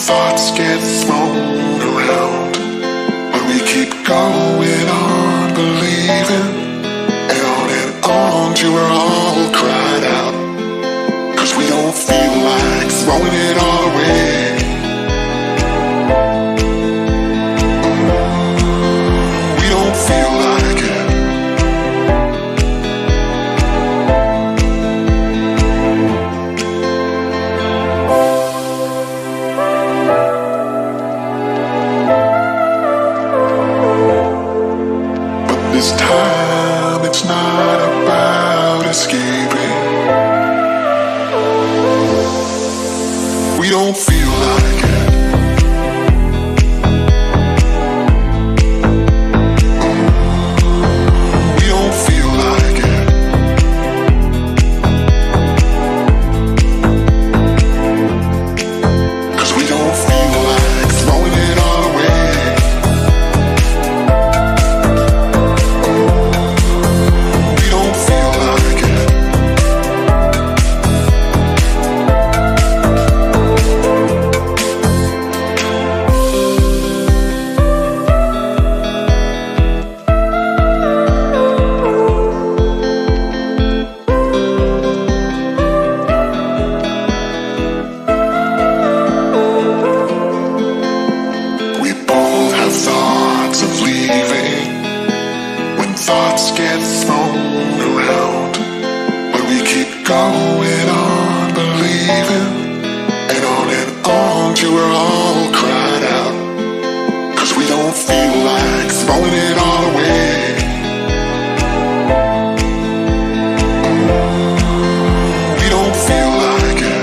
thoughts get thrown around, but we keep going on believing, and on till we're all cried out, 'cause we don't feel like throwing it all away. We don't feel like it. This time it's not about escaping. We don't feel like it. We don't feel like it. Cause we don't feel like throwing it all away. Thoughts get thrown around, but we keep going on believing, and on till we're all cried out, 'cause we don't feel like throwing it all away. We don't feel like it.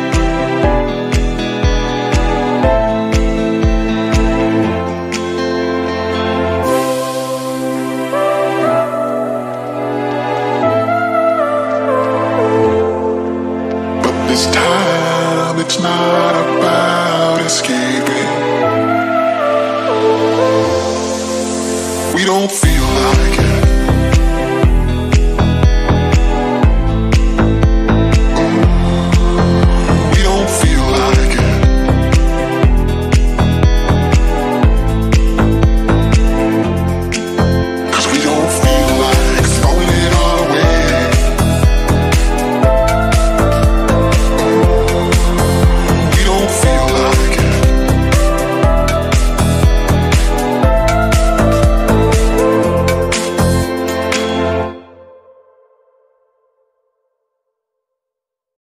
This time it's not about escaping. We don't feel